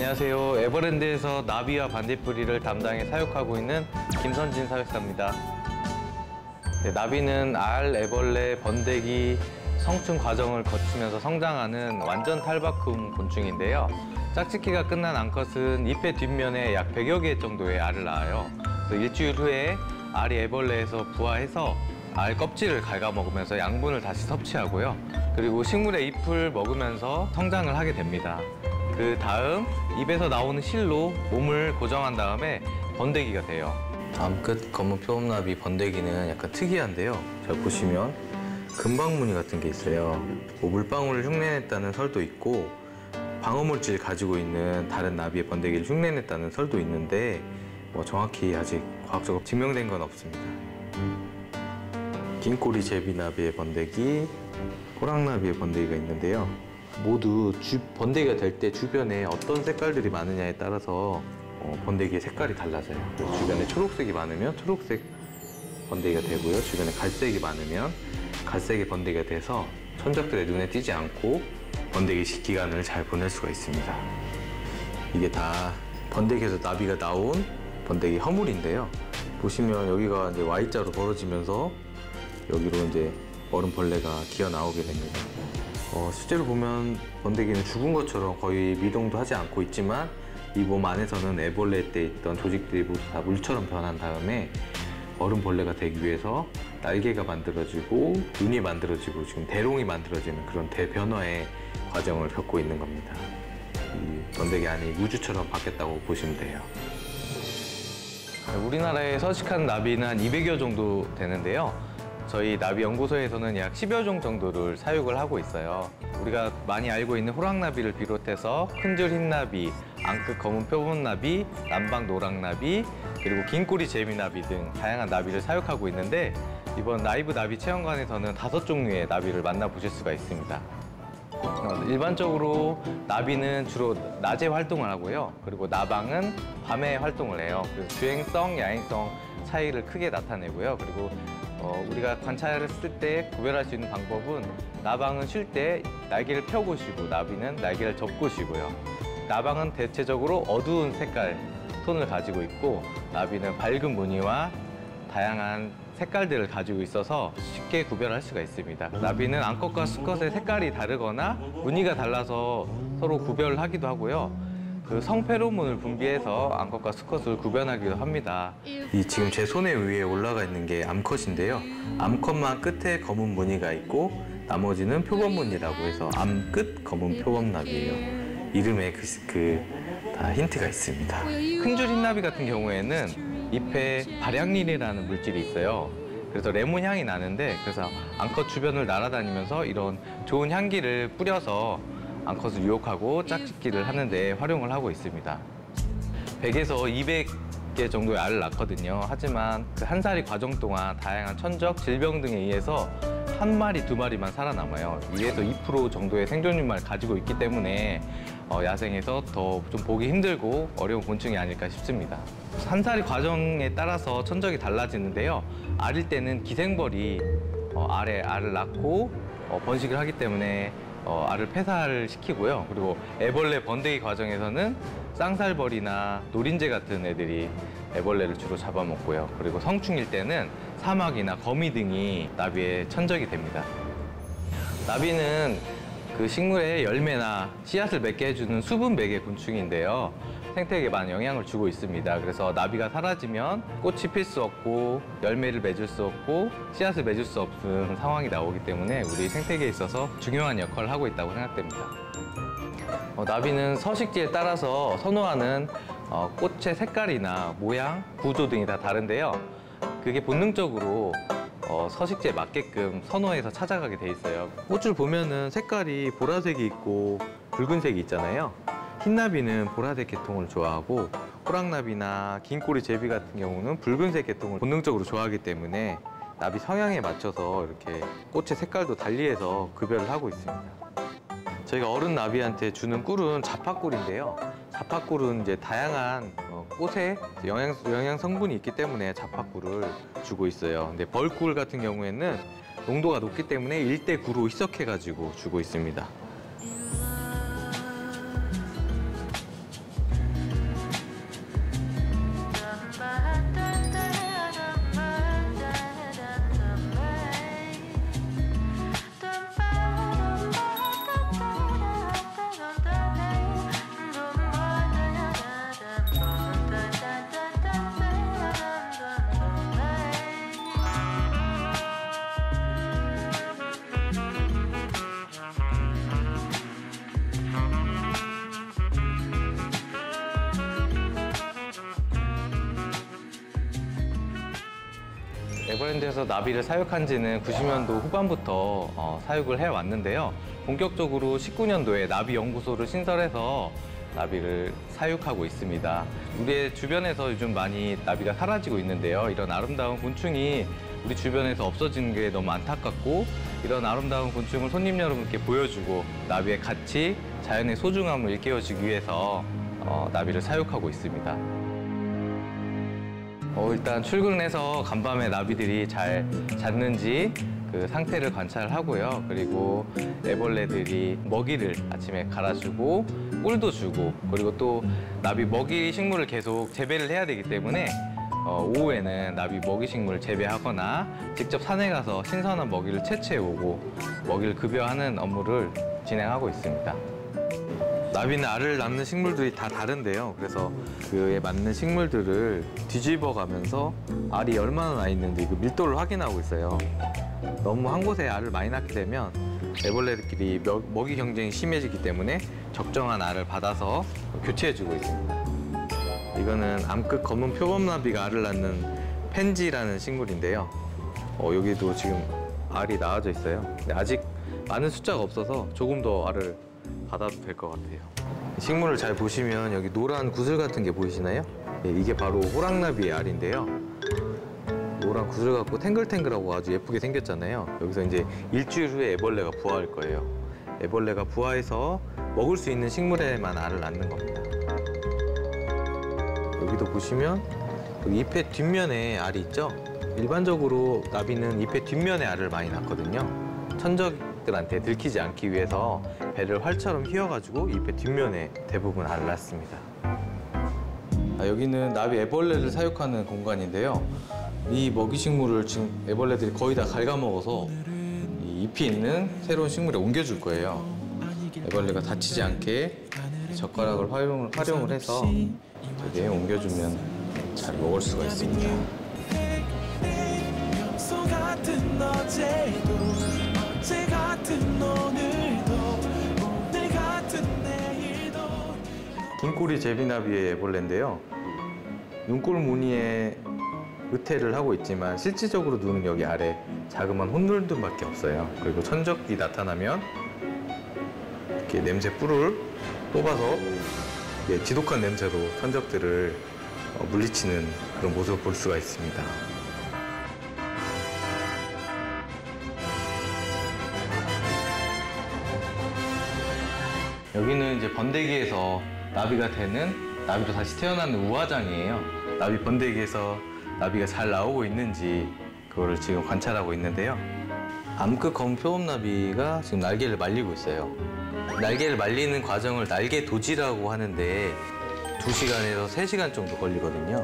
안녕하세요. 에버랜드에서 나비와 반딧불이를 담당해 사육하고 있는 김선진 사육사입니다. 네, 나비는 알, 애벌레, 번데기, 성충 과정을 거치면서 성장하는 완전 탈바꿈 곤충인데요. 짝짓기가 끝난 암컷은 잎의 뒷면에 약 100여 개 정도의 알을 낳아요. 그래서 일주일 후에 알이 애벌레에서 부화해서 알 껍질을 갉아먹으면서 양분을 다시 섭취하고요. 그리고 식물의 잎을 먹으면서 성장을 하게 됩니다. 그 다음 입에서 나오는 실로 몸을 고정한 다음에 번데기가 돼요. 암끝 검은 표범나비 번데기는 약간 특이한데요. 잘 보시면 금방무늬 같은 게 있어요. 물방울을 흉내냈다는 설도 있고 방어물질 가지고 있는 다른 나비의 번데기를 흉내냈다는 설도 있는데 정확히 아직 과학적으로 증명된 건 없습니다. 긴꼬리 제비나비의 번데기, 호랑나비의 번데기가 있는데요. 모두 번데기가 될 때 주변에 어떤 색깔들이 많으냐에 따라서 번데기의 색깔이 달라져요. 주변에 초록색이 많으면 초록색 번데기가 되고요. 주변에 갈색이 많으면 갈색의 번데기가 돼서 천적들의 눈에 띄지 않고 번데기 기간을 잘 보낼 수가 있습니다. 이게 다 번데기에서 나비가 나온 번데기 허물인데요. 보시면 여기가 이제 Y자로 벌어지면서 여기로 이제 얼음벌레가 기어 나오게 됩니다. 실제로 보면 번데기는 죽은 것처럼 거의 미동도 하지 않고 있지만 이 몸 안에서는 애벌레 때 있던 조직들이 모두 다 물처럼 변한 다음에 얼음벌레가 되기 위해서 날개가 만들어지고 눈이 만들어지고 지금 대롱이 만들어지는 그런 대변화의 과정을 겪고 있는 겁니다. 이 번데기 안이 우주처럼 바뀌었다고 보시면 돼요. 우리나라에 서식하는 나비는 한 200여 정도 되는데요. 저희 나비 연구소에서는 약 10여 종 정도를 사육을 하고 있어요. 우리가 많이 알고 있는 호랑나비를 비롯해서 큰줄 흰나비, 암끝 검은 표범나비, 남방 노랑나비, 그리고 긴꼬리 제비나비 등 다양한 나비를 사육하고 있는데 이번 라이브 나비 체험관에서는 5종류의 나비를 만나보실 수가 있습니다. 일반적으로 나비는 주로 낮에 활동을 하고요. 그리고 나방은 밤에 활동을 해요. 그래서 주행성, 야행성 차이를 크게 나타내고요. 그리고 우리가 관찰했을 때 구별할 수 있는 방법은 나방은 쉴 때 날개를 펴고 쉬고 나비는 날개를 접고 쉬고요. 나방은 대체적으로 어두운 색깔 톤을 가지고 있고 나비는 밝은 무늬와 다양한 색깔들을 가지고 있어서 쉽게 구별할 수가 있습니다. 나비는 암컷과 수컷의 색깔이 다르거나 무늬가 달라서 서로 구별하기도 하고요. 그 성페로몬을 분비해서 암컷과 수컷을 구별하기도 합니다. 이 지금 제 손에 위에 올라가 있는 게 암컷인데요. 암컷만 끝에 검은 무늬가 있고 나머지는 표범무늬라고 해서 암끝 검은 표범나비예요. 이름에 다 힌트가 있습니다. 큰줄 흰나비 같은 경우에는 잎에 발향린이라는 물질이 있어요. 그래서 레몬 향이 나는데 그래서 암컷 주변을 날아다니면서 이런 좋은 향기를 뿌려서 암컷을 유혹하고 짝짓기를 하는데 활용을 하고 있습니다. 100에서 200개 정도의 알을 낳거든요. 하지만 그 한 살이 과정 동안 다양한 천적, 질병 등에 의해서 1마리, 2마리만 살아남아요. 2에서 2% 정도의 생존율만 가지고 있기 때문에 야생에서 더 좀 보기 힘들고 어려운 곤충이 아닐까 싶습니다. 한 살이 과정에 따라서 천적이 달라지는데요. 알일 때는 기생벌이 알을 낳고 번식을 하기 때문에 알을 폐사를 시키고요. 그리고 애벌레 번데기 과정에서는 쌍살벌이나 노린재 같은 애들이 애벌레를 주로 잡아먹고요. 그리고 성충일 때는 사마귀나 거미 등이 나비의 천적이 됩니다. 나비는 그 식물의 열매나 씨앗을 맺게 해주는 수분 매개 곤충인데요. 생태계에 많은 영향을 주고 있습니다. 그래서 나비가 사라지면 꽃이 필 수 없고 열매를 맺을 수 없고 씨앗을 맺을 수 없는 상황이 나오기 때문에 우리 생태계에 있어서 중요한 역할을 하고 있다고 생각됩니다. 나비는 서식지에 따라서 선호하는 꽃의 색깔이나 모양, 구조 등이 다 다른데요. 그게 본능적으로 서식지에 맞게끔 선호해서 찾아가게 돼 있어요. 꽃을 보면은 색깔이 보라색이 있고 붉은색이 있잖아요. 흰나비는 보라색 계통을 좋아하고 호랑나비나 긴꼬리 제비 같은 경우는 붉은색 계통을 본능적으로 좋아하기 때문에 나비 성향에 맞춰서 이렇게 꽃의 색깔도 달리해서 구별을 하고 있습니다. 저희가 어른 나비한테 주는 꿀은 자파꿀인데요. 자파꿀은 이제 다양한 꽃에 영양 성분이 있기 때문에 자파꿀을 주고 있어요. 근데 벌꿀 같은 경우에는 농도가 높기 때문에 1대9로 희석해가지고 주고 있습니다. 에버랜드에서 나비를 사육한 지는 90년도 후반부터 사육을 해왔는데요. 본격적으로 19년도에 나비 연구소를 신설해서 나비를 사육하고 있습니다. 우리의 주변에서 요즘 많이 나비가 사라지고 있는데요. 이런 아름다운 곤충이 우리 주변에서 없어지는 게 너무 안타깝고, 이런 아름다운 곤충을 손님 여러분께 보여주고 나비의 가치, 자연의 소중함을 일깨워주기 위해서 나비를 사육하고 있습니다. 일단 출근해서 간밤에 나비들이 잘 잤는지 그 상태를 관찰하고요. 그리고 애벌레들이 먹이를 아침에 갈아주고 꿀도 주고, 그리고 또 나비 먹이 식물을 계속 재배를 해야 되기 때문에 오후에는 나비 먹이 식물을 재배하거나 직접 산에 가서 신선한 먹이를 채취해오고 먹이를 급여하는 업무를 진행하고 있습니다. 나비는 알을 낳는 식물들이 다 다른데요. 그래서 그에 맞는 식물들을 뒤집어 가면서 알이 얼마나 나 있는지 그 밀도를 확인하고 있어요. 너무 한 곳에 알을 많이 낳게 되면 애벌레들끼리 먹이 경쟁이 심해지기 때문에 적정한 알을 받아서 교체해주고 있습니다. 이거는 암끝 검은 표범나비가 알을 낳는 펜지라는 식물인데요. 여기도 지금 알이 나와져 있어요. 근데 아직 많은 숫자가 없어서 조금 더 알을 받아도 될 것 같아요. 식물을 잘 보시면 여기 노란 구슬 같은 게 보이시나요? 이게 바로 호랑나비의 알인데요. 노란 구슬 같고 탱글탱글하고 아주 예쁘게 생겼잖아요. 여기서 이제 일주일 후에 애벌레가 부화할 거예요. 애벌레가 부화해서 먹을 수 있는 식물에만 알을 낳는 겁니다. 여기도 보시면 잎의 뒷면에 알이 있죠? 일반적으로 나비는 잎의 뒷면에 알을 많이 낳거든요. 천적들한테 들키지 않기 위해서 배를 활처럼 휘어가지고 잎의 뒷면에 대부분 알을 낳습니다. 여기는 나비 애벌레를 사육하는 공간인데요. 이 먹이식물을 지금 애벌레들이 거의 다 갉아먹어서 이 잎이 있는 새로운 식물에 옮겨줄 거예요. 애벌레가 다치지 않게 젓가락을 활용을 해서 저기에 옮겨주면 잘 먹을 수가 있습니다. 긴꼬리 제비나비의 애벌레인데요. 눈꼴 무늬의 의태를 하고 있지만 실질적으로 눈은 여기 아래 자그마한 혼돌들밖에 없어요. 그리고 천적이 나타나면 이렇게 냄새 뿔을 뽑아서 지독한 냄새로 천적들을 물리치는 그런 모습을 볼 수가 있습니다. 여기는 이제 번데기에서 나비가 되는, 나비도 다시 태어나는 우화장이에요. 나비 번데기에서 나비가 잘 나오고 있는지 그거를 지금 관찰하고 있는데요. 암끝 검은 표범나비가 지금 날개를 말리고 있어요. 날개를 말리는 과정을 날개 도지라고 하는데 2시간에서 3시간 정도 걸리거든요.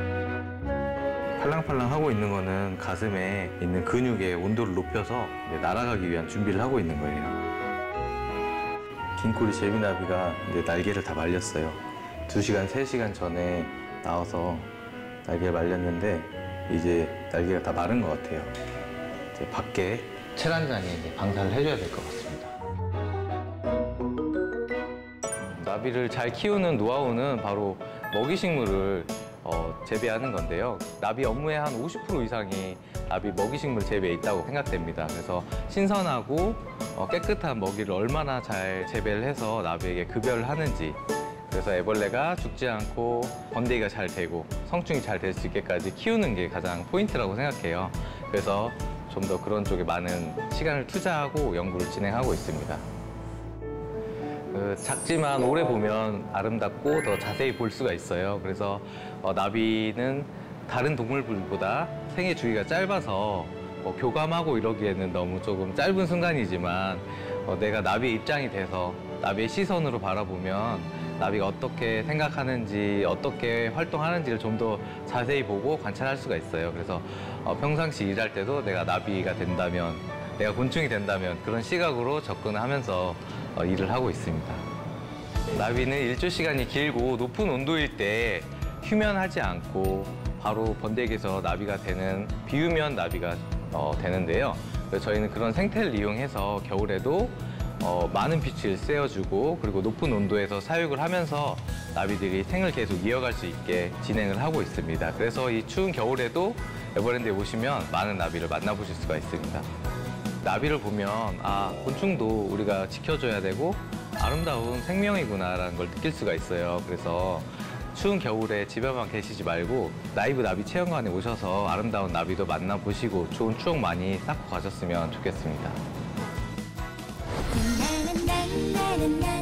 팔랑팔랑 하고 있는 거는 가슴에 있는 근육의 온도를 높여서 날아가기 위한 준비를 하고 있는 거예요. 긴꼬리 제비나비가 이제 날개를 다 말렸어요. 2시간, 3시간 전에 나와서 날개를 말렸는데 이제 날개가 다 마른 것 같아요. 이제 밖에 체란장에 이제 방사를 해줘야 될 것 같습니다. 나비를 잘 키우는 노하우는 바로 먹이식물을 재배하는 건데요. 나비 업무의 한 50% 이상이 나비 먹이식물 재배에 있다고 생각됩니다. 그래서 신선하고 깨끗한 먹이를 얼마나 잘 재배를 해서 나비에게 급여를 하는지, 그래서 애벌레가 죽지 않고 번데기가 잘 되고 성충이 잘 될 수 있게까지 키우는 게 가장 포인트라고 생각해요. 그래서 좀 더 그런 쪽에 많은 시간을 투자하고 연구를 진행하고 있습니다. 작지만 오래 보면 아름답고 더 자세히 볼 수가 있어요. 그래서 나비는 다른 동물들보다 생애 주기가 짧아서 교감하고 이러기에는 너무 조금 짧은 순간이지만 내가 나비의 입장이 돼서 나비의 시선으로 바라보면 나비가 어떻게 생각하는지, 어떻게 활동하는지를 좀 더 자세히 보고 관찰할 수가 있어요. 그래서 평상시 일할 때도 내가 나비가 된다면, 내가 곤충이 된다면 그런 시각으로 접근하면서 일을 하고 있습니다. 나비는 일조 시간이 길고 높은 온도일 때 휴면하지 않고 바로 번데기에서 나비가 되는 비후면 나비가 되는데요. 그래서 저희는 그런 생태를 이용해서 겨울에도 많은 빛을 쐬어주고, 그리고 높은 온도에서 사육을 하면서 나비들이 생을 계속 이어갈 수 있게 진행을 하고 있습니다. 그래서 이 추운 겨울에도 에버랜드에 오시면 많은 나비를 만나보실 수가 있습니다. 나비를 보면 곤충도 우리가 지켜줘야 되고 아름다운 생명이구나라는 걸 느낄 수가 있어요. 그래서 추운 겨울에 집에만 계시지 말고 라이브 나비 체험관에 오셔서 아름다운 나비도 만나보시고 좋은 추억 많이 쌓고 가셨으면 좋겠습니다.